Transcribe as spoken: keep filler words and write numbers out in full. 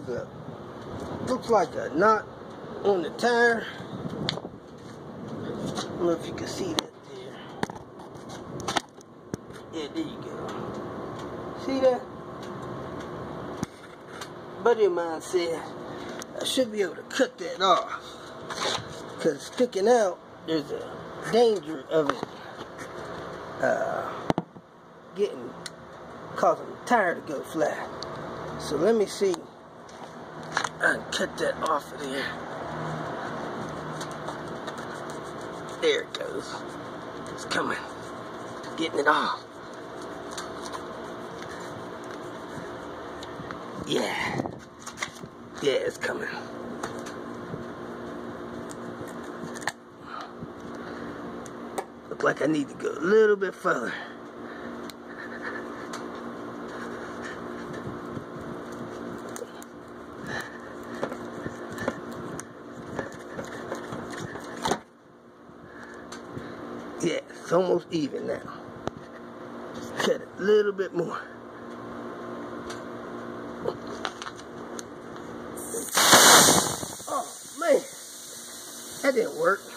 there's a, looks like a knot on the tire. I don't know if you can see that there. Yeah, there you go. See that? A buddy of mine said I should be able to cut that off, because sticking out, there's a danger of it uh, getting, causing the tire to go flat. So let me see. I can cut that off of there. There it goes. It's coming. Getting it off. Yeah. Yeah, it's coming. Look like I need to go a little bit further. Yeah, it's almost even now. Just cut it a little bit more. Oh man, that didn't work.